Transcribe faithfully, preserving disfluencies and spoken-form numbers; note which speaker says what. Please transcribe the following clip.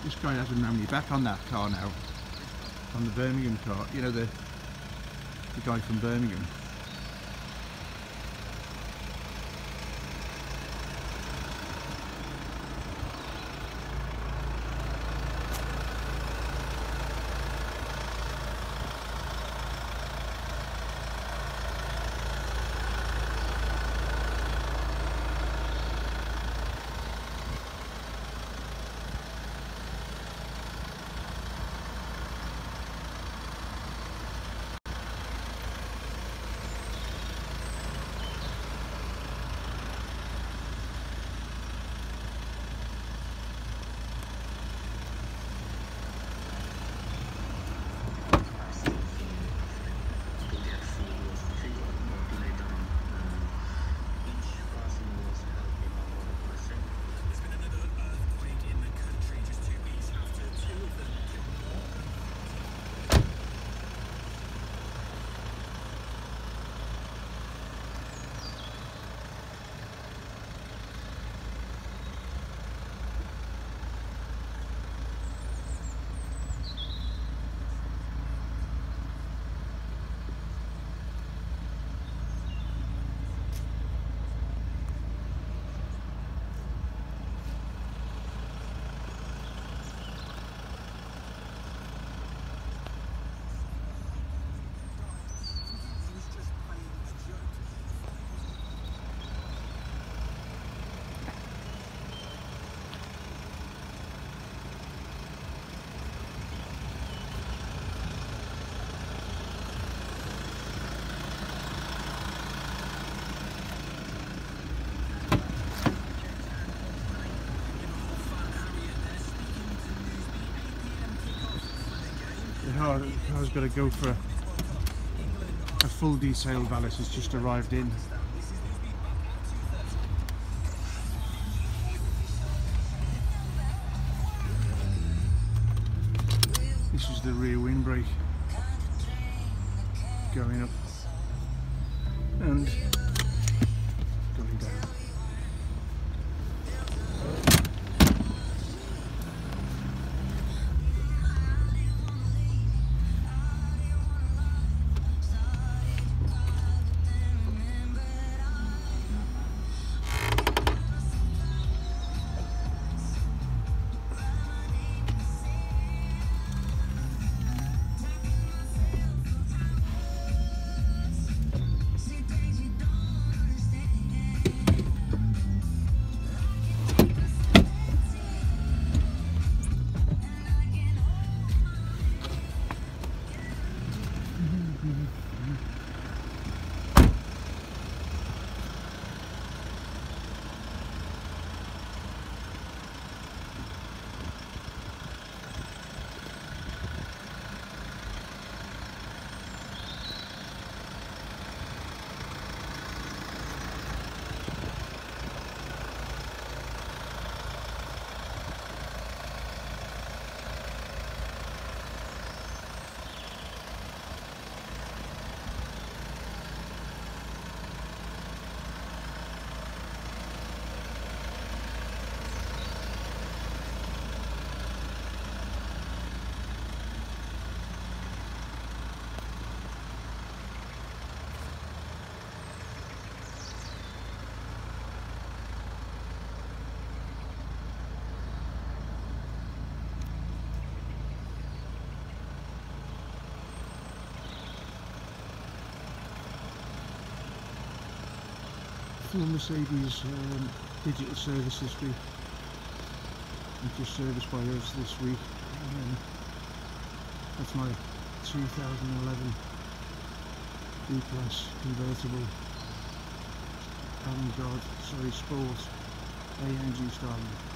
Speaker 1: This guy hasn't known me back on that car now. On the Birmingham car. You know, the, the guy from Birmingham. I was going to go for a, a full detail valet has just arrived in. This is the rear windbreak going up and going down. Full Mercedes um, digital service history, which is serviced by us this week. Um, that's my two thousand eleven B-Class convertible Avantgarde, sorry, Sport A M G Starling.